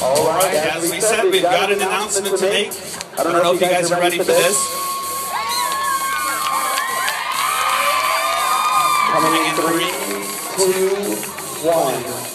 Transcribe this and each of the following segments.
All right, as we said, we've got an announcement to make. I don't know if you guys are ready for this. Coming in 3, 2, 1.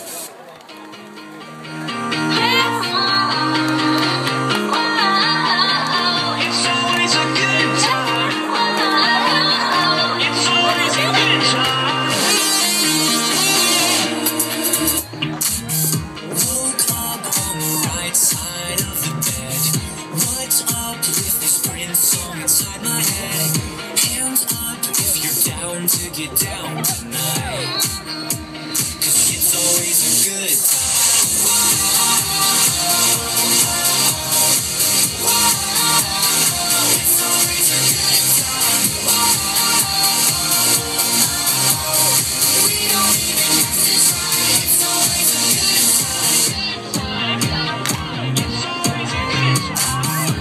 To get down tonight, 'cause it's always a good it's always a good time. We don't even have to try. It's always a good time. It's always a good time.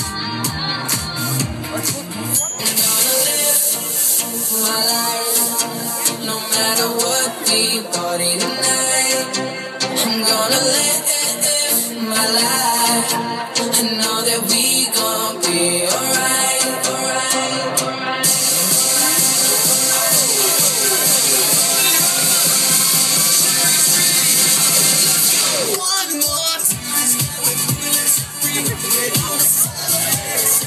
I'm gonna live my life, no matter what we party tonight. I'm gonna live my life. I know that we gon' be alright, alright, alright. One more time, we're gonna celebrate.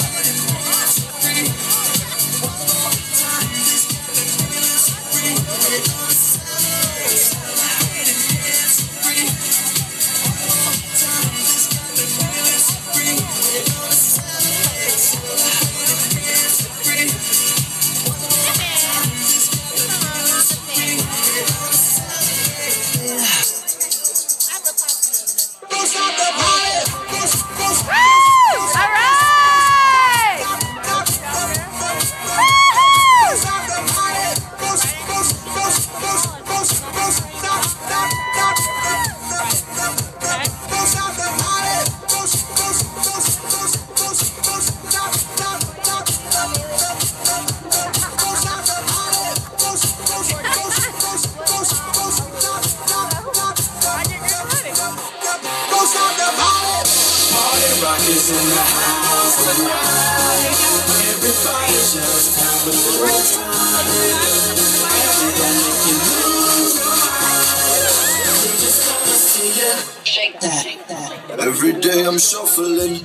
Rockers in the house tonight. Everybody just have a good time. Everybody can move your mind. We just wanna see ya shake that. Every day I'm shuffling.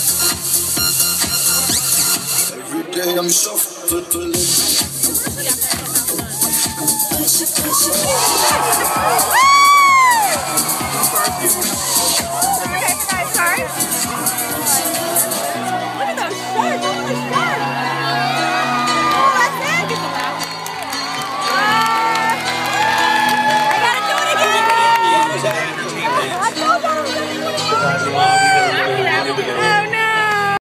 Every day I'm shuffling.